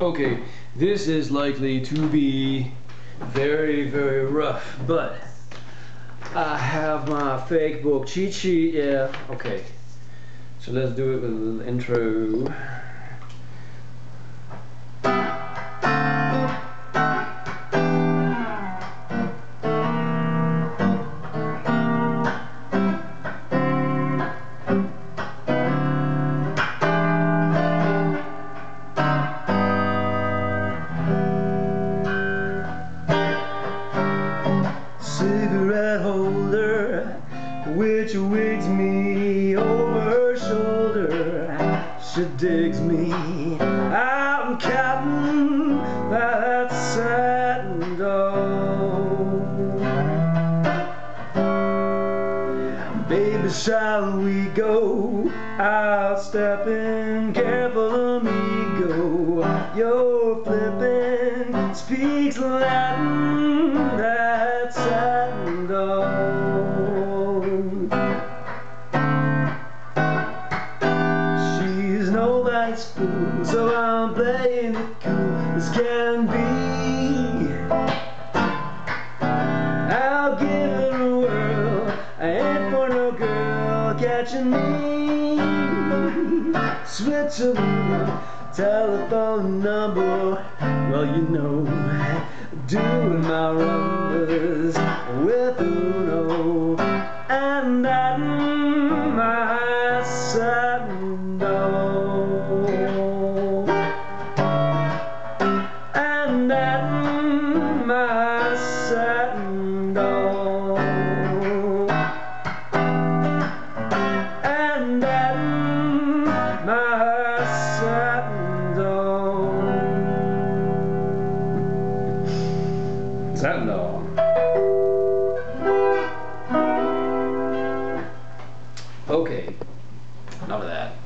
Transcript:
Okay, this is likely to be very, very rough, but I have my fake book cheat sheet, yeah. Okay, so let's do it with a little intro. Cigarette holder, which wigs me over her shoulder. She digs me out in cattin, that satin doll. Baby, shall we go out stepping? Careful amigo, you're flipping, speaks Latin, that satin doll. She's nobody's fool, so I'm playing it cool as can be. I'll give it a whirl, I ain't for no girl catching me. Switzerland telephone number, well you know, doing my rumbas with Uno, and that my satin doll, and that my satin doll, and that my satin doll. Satin doll. Okay, enough of that.